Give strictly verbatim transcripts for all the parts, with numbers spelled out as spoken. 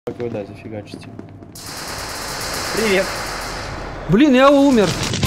Как вы, да, зафигачите. Привет! Блин, я умер!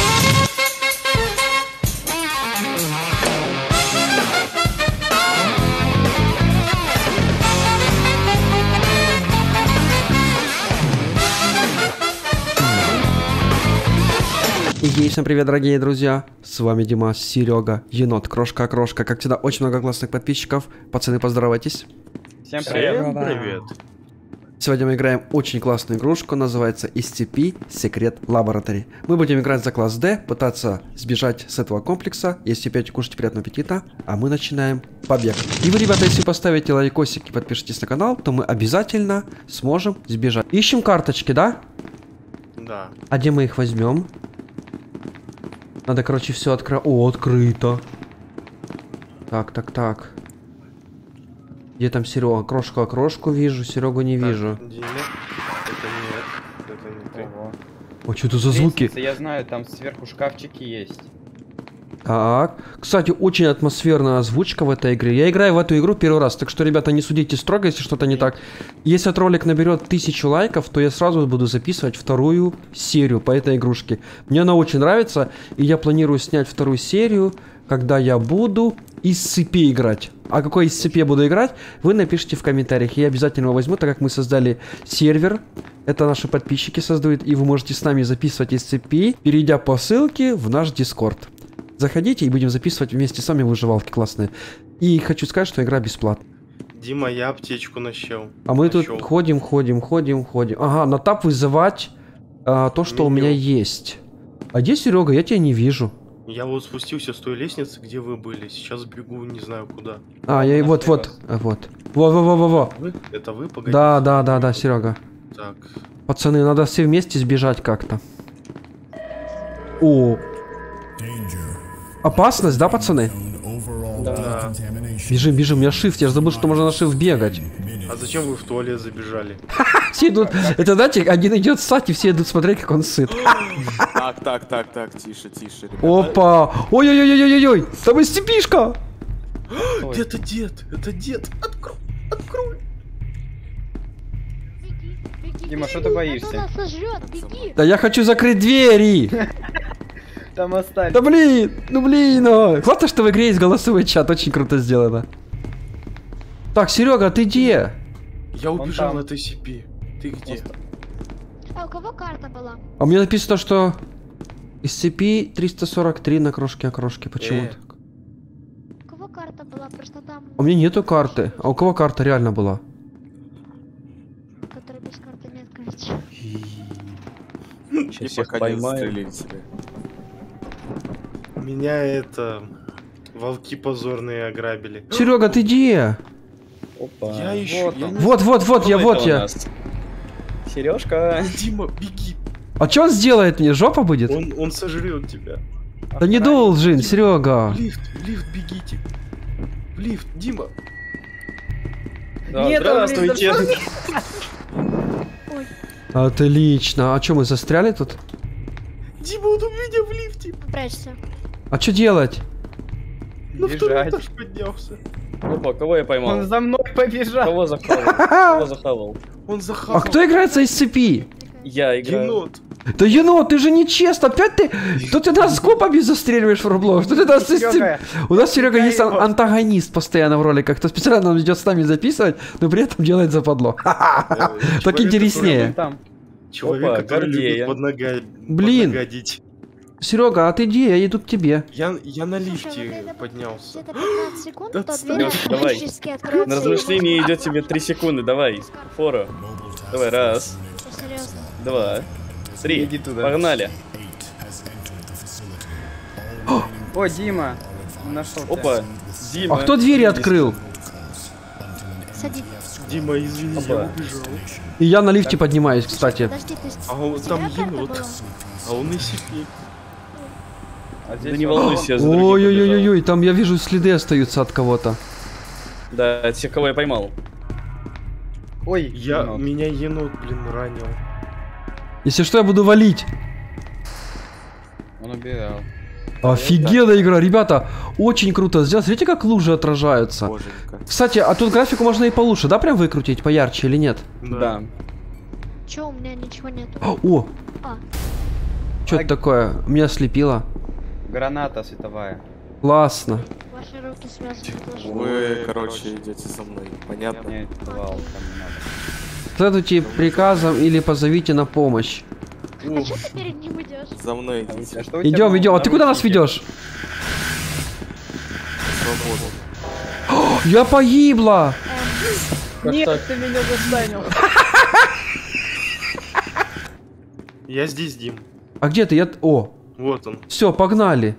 И всем привет, дорогие друзья! С вами Димас, Серега, енот, крошка, крошка. Как всегда, очень много классных подписчиков. Пацаны, поздоровайтесь. Всем привет! Всем привет! Сегодня мы играем очень классную игрушку, называется эс ти пи Secret Laboratory. Мы будем играть за класс D, пытаться сбежать с этого комплекса. Если пьете, кушайте, приятного аппетита. А мы начинаем побег. И вы, ребята, если поставите лайкосик и подпишитесь на канал, то мы обязательно сможем сбежать. Ищем карточки, да? Да. А где мы их возьмем? Надо, короче, все открыть. О, открыто. Так, так, так. Где там Серега? Крошку, а крошку вижу, Серегу не Так, вижу. Дима, это нет, это не ты. Ого. О, что это за звуки? Лестница, я знаю, там сверху шкафчики есть. Так. Кстати, очень атмосферная озвучка в этой игре. Я играю в эту игру первый раз, так что, ребята, не судите строго, если что-то не так. Если этот ролик наберет тысячу лайков, то я сразу буду записывать вторую серию по этой игрушке. Мне она очень нравится, и я планирую снять вторую серию, когда я буду из цепи играть. А какой из цепи я буду играть, вы напишите в комментариях. Я обязательно его возьму, так как мы создали сервер. Это наши подписчики создают, и вы можете с нами записывать из цепи, перейдя по ссылке в наш Дискорд. Заходите и будем записывать вместе с вами выживалки классные. И хочу сказать, что игра бесплатная. Дима, я аптечку нашел. А мы Нашел. тут ходим, ходим, ходим, ходим. Ага, на тап вызывать а, то, что Меню. у меня есть. А где Серега? Я тебя не вижу. Я вот спустился с той лестницы, где вы были. Сейчас бегу, не знаю куда. А, я и Нашли вот, вот, вас. а, вот. Во-во-во-во-во. Вы? Это вы? Погодите. Да, да, да, да, Серега. Так. Пацаны, надо все вместе сбежать как-то. О. Опасность, да, пацаны? Да. Бежим, бежим, я shift, я же забыл, что можно на shift бегать. А зачем вы в туалет забежали? Все идут, это, знаете, один идет ссать, и все идут смотреть, как он сыт. Так, так, так, так, тише, тише. ребята. Опа! Ой-ой-ой-ой-ой-ой! Там есть степишка! Ой. Это дед! Это дед! Открой! Открой! Беги, беги, Дима, беги, что ты боишься? а то нас сожрет, беги. Да я хочу закрыть двери! Там остались. Да блин! Ну блин! Ой. Классно, что в игре есть голосовой чат, очень круто сделано. Так, Серега, ты где? Я Вон убежал там. от эс си пи. Ты где? А у кого карта была? А мне написано, что эс си пи триста сорок три на крошке окрошке. Почему Э. так? У кого карта была? Просто там... А у меня нету карты. А у кого карта реально была? Который без карты нет, короче. И всех пока не поймаю. застрелили тебя. Меня это... Волки позорные ограбили. Серега, ты где? Опа. Я ищу, Вот я он. не- Вот, вот, вот, я, Кто вот это у я. нас? Сережка. Дима, беги! А что он сделает мне? Жопа будет? Он, он сожрет тебя. Да не должен, Серега. В лифт, в лифт бегите. В лифт, Дима. Да, Нет, он здравствуйте. лезет. Ой, Отлично. А что, мы застряли тут? Дима, он у меня в лифте. прячься. А что делать? На второй Бежать. этаж поднялся. Опа, кого я поймал? Он за мной побежал. Кого захавал? Кого захавал? Он захавал. А кто играет за эс си пи? Я играю. Енот. Да енот, ты же нечестно, опять ты... Тут ты нас скопами застреливаешь в Роблокс, тут ты нас... Серега, У нас, Серега, есть ан- его. антагонист постоянно в роликах, кто специально нам идет с нами записывать, но при этом делает западло. Э, Так человек, интереснее. там. Человек, Опа, который любит Гордея. поднага... Блин. поднагадить. Серега, а ты где? Я иду к тебе. Я, я на Слушай, лифте вот это поднялся. Где-то пятнадцать секунд, Да то отстань. дверь Серёж, давай. автоматически откроется. На размышление идет тебе три секунды, давай. Фора. Давай, раз, Серьезно. два, три. Иди туда. Погнали. О, Дима. Нашел. Опа. Дима. А кто двери открыл? Садись. Дима, извини, Опа. я убежал. И я на лифте поднимаюсь, кстати. Подожди, ты... А он у там тебя карта енот. была? А он эс си пи. А Да не волнуйся, я за другим Ой-ой-ой-ой, там я вижу следы остаются от кого-то. побежал. Да, от тех, кого я поймал. Ой, Я, енот. меня енот, блин, ранил. Если что, я буду валить. Он убегал. Офигенная игра, ребята. Очень круто сделано. Смотрите, как лужи отражаются. Боженька. Кстати, а тут графику можно и получше, да, прям выкрутить, поярче или нет? Да. Чё, у меня ничего нету. О, А, что это такое? Меня слепило. Граната световая. Классно. ваши руки связаны должны. Вы, короче, идете за мной. Понятно? Не открывал, там не надо. Следуйте приказам или позовите на помощь. А чё ты перед ним идешь? За мной А у идите. тебя что у тебя Идем, было? идем. А ты куда нас Наручники? ведешь? Свободу. Я погибла! Нет, ты меня застанил. Я здесь, Дим. А где ты? Я... О, Вот он. все, погнали.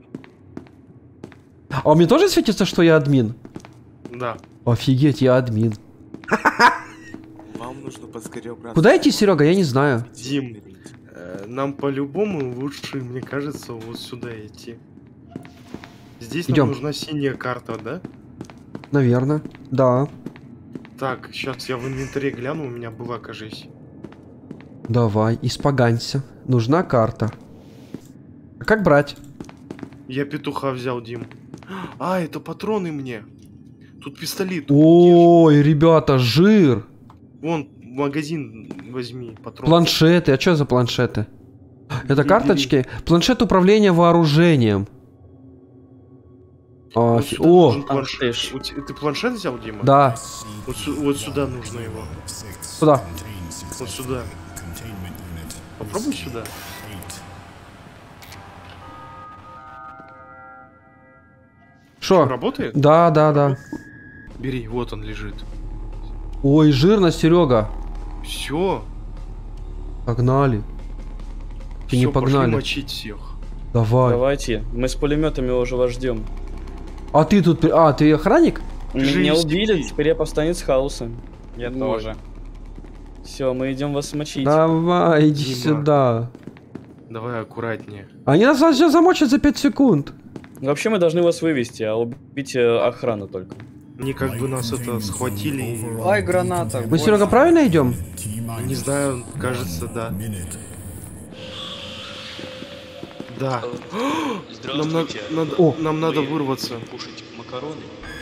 А у меня тоже светится, что я админ? Да. Офигеть, я админ. Вам нужно поскорее убраться. Куда идти, Серега? Я не знаю. Дим, э, нам по-любому лучше, мне кажется, вот сюда идти. Здесь Идем. нам нужна синяя карта, да? Наверное. Да. Так, сейчас я в инвентаре гляну, у меня была, кажись. Давай, испоганься. Нужна карта. А как брать? Я петуха взял, Дим. А, это патроны мне. Тут пистолет. Ой, ребята, жир. Вон, магазин возьми, патроны. Планшеты. А что за планшеты? Это Бери, карточки? Планшет управления вооружением. Вот Офи- сюда О, нужен Ах планшет. ты ж. У те- Ты планшет взял, Дима? да. Вот, сю- вот сюда нужно его. Куда? Вот сюда. Попробуй сюда. Что? Работает? Да, да, да. Бери, вот он лежит. Ой, жирно, Серега. Все. Погнали. Ты не Все, пошли погнали. мочить всех. Давай. Давайте, мы с пулеметами уже вас ждем. А ты тут... при- А, ты охранник? Меня Жизнь убили, детей. теперь я повстанец хаоса. Я Вот. тоже. Все, мы идем вас мочить. Давай, иди Дима. сюда. Давай аккуратнее. Они нас сейчас замочат за пять секунд. Вообще мы должны вас вывести, а убить э, охрану только. Они как бы нас это схватили. и- Ай, граната. Мы, Серега, правильно идем? Не знаю, кажется, да. Да. Нам, на- надо, О. нам надо вырваться. Кушать макароны.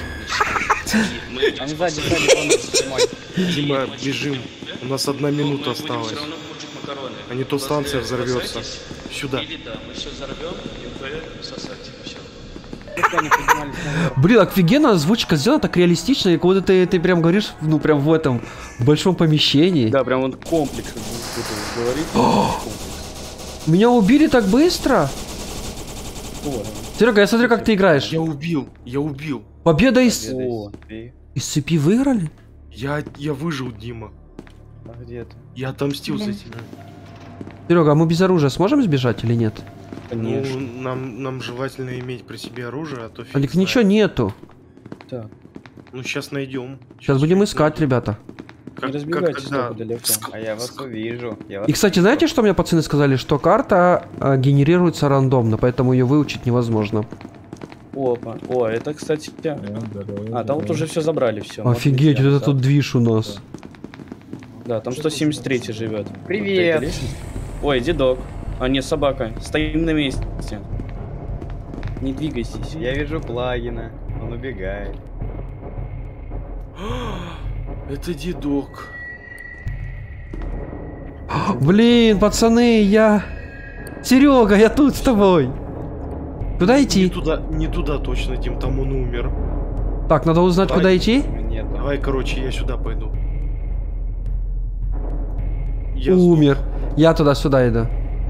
Там сзади, сзади, вон, зимой. Дима, бежим. У нас одна минута осталась. А не то станция взорвется. Сюда. Или да, мы все взорвем и упадем сосать. Все. Если они поднимались наверх. Блин, офигенно озвучка сделана так реалистично, как будто ты, ты прям говоришь, ну, прям в этом большом помещении. Да, прям вот комплекс буду говорить. Меня убили так быстро. Вот. Серега, я смотрю, как ты играешь. Я убил. Я убил. Победа из... О. Ты? из цепи выиграли? Я, я выжил, Дима. А где ты? Я отомстил за Блин. тебя. Серега, а мы без оружия сможем сбежать или нет? Конечно. Ну, нам, нам желательно иметь при себе оружие, а то фиг Алик, знает. ничего нету. Так, Ну, сейчас найдем. Сейчас будем искать, ребята. Как, не как разбегайтесь тогда? только далеко. А я вас увижу. Я вас И, кстати, знаете, что мне пацаны сказали? Что карта а, генерируется рандомно, поэтому ее выучить невозможно. Опа. О, это, кстати... А, там вот уже все забрали, все. Офигеть, вот это тут движ у нас. Да, там сто семьдесят три живет. Привет. Вот эта лестница. Ой, дедок. А, нет, собака. Стоим на месте. Не двигайтесь. Я вижу плагина. Он убегает. Это дедок. Блин, пацаны, я... Серега, я тут с тобой. Куда Не идти? туда, не туда точно, Дим, там он умер. Так, надо узнать, Давай. куда идти. Нету. Давай, короче, я сюда пойду. Я Умер. Я туда-сюда иду.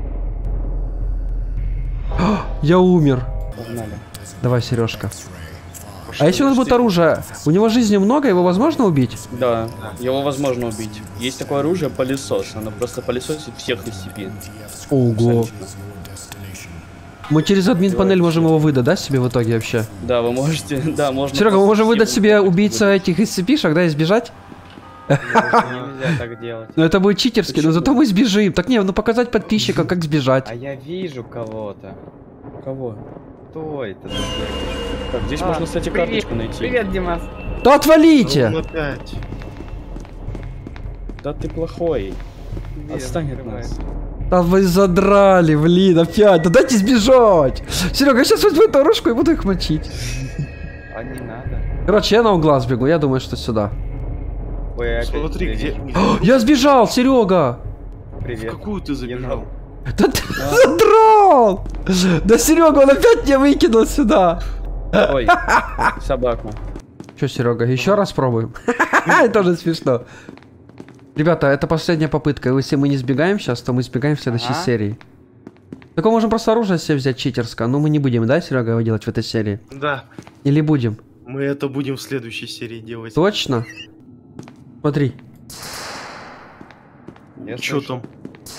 Я умер. Погнали. Давай, Сережка. Пошли А если у нас будет быстрее. оружие? У него жизни много, его возможно убить? Да, его возможно убить. Есть такое оружие, пылесос. Оно просто пылесосит всех из цепи. Ого. Мы через админ панель можем его выдать, да, себе в итоге вообще? Да, вы можете, да, можно... Серега, мы просто можем выдать всем себе выдать. убийца этих из цепишек, да, и сбежать? Нельзя так делать. Ну это будет читерски, но зато мы сбежим. Так не, ну показать подписчикам, как А сбежать. я вижу кого-то. Кого? Кто это? Так, здесь А, можно, кстати, привет. карточку найти. Привет, Димас. Да отвалите! Он опять. Да ты плохой. Привет, Отстань от открывай. нас. Да вы задрали, блин, опять. Да дайте сбежать. Серега, я сейчас возьму эту ручку и буду их мочить. А не надо. Короче, я на угла сбегу, я думаю, что сюда. Ой, опять Смотри, тебя где... вижу. Я сбежал, Серега! В Привет. какую ты забежал? Да ты задрал! Да Серега, он опять меня выкинул сюда. Ой, собака. Че, Серега, еще раз пробуем? Тоже смешно. Ребята, это последняя попытка. Если мы не сбегаем сейчас, то мы сбегаем в следующей Ага. серии. Так мы можем просто оружие себе взять читерское. Но мы не будем, да, Серега, его делать в этой серии? Да, Или будем? мы это будем в следующей серии делать. Точно? Смотри. Я Чё слышу. там?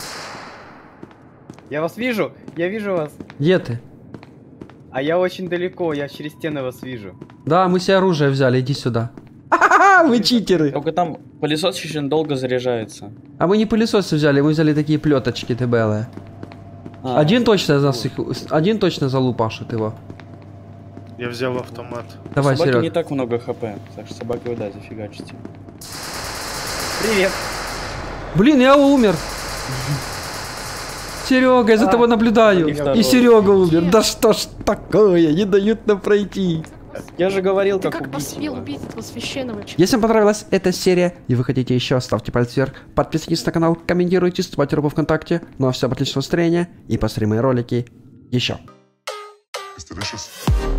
Я вас вижу, я вижу вас. Где ты? А я очень далеко, я через стены вас вижу. Да, мы себе оружие взяли, иди сюда. Ха-ха-ха, вы читеры. Только там пылесос очень долго заряжается. А мы не пылесосы взяли, мы взяли такие плеточки ТБЛ. А, Один точно за нас их, один точно залупашит его. Я взял автомат. Давай, собаки Серег. не так много хп, так что собаки вы, да, зафигачите. Привет. Блин, я умер. Серега, я за А, тобой наблюдаю. и И второй. Серега умер. Да что ж такое, не дают нам пройти. Я же говорил, Ты как, как убить посмел его. убить этого священного человека? Если вам понравилась эта серия и вы хотите еще, ставьте палец вверх, подписывайтесь на канал, комментируйте, ставьте руку ВКонтакте. Ну а всем отличного настроения и посмотрим мои ролики еще. It's delicious.